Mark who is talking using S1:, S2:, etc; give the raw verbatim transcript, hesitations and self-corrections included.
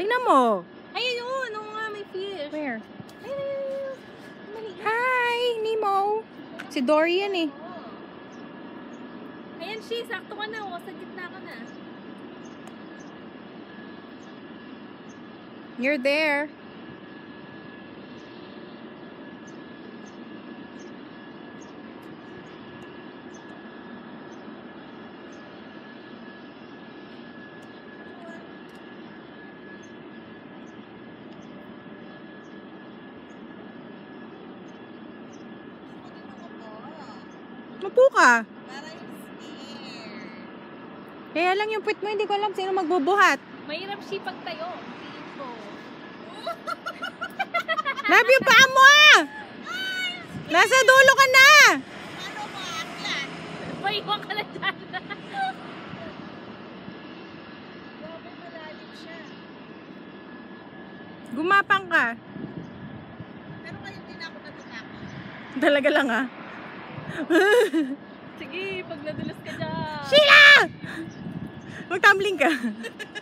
S1: Tingnan mo.
S2: Ayun yun, oo nga, may fish.
S1: Where?
S2: Ayun, ayun, ayun. Maliit.
S1: Hi, Nemo. Si Dorian eh.
S2: Ayan siya, sakto ka na, oh. Sa gitna ka na.
S1: You're there. Mapo ka. Kaya lang yung puwit mo, hindi ko alam sino magbubuhat.
S2: Mahirap siya pagtayo. Tingin ko.
S1: Love yung paa mo ah! Nasa dulo ka na!
S2: Ano ba? Aklan? Paiwan ka na dyan. Grabe, malalim siya.
S1: Gumapang ka.
S2: Pero kayo din ako natutakot.
S1: Talaga lang ah.
S2: Sige, pag nadulas ka dyan.
S1: Sheila! Magtumbling ka.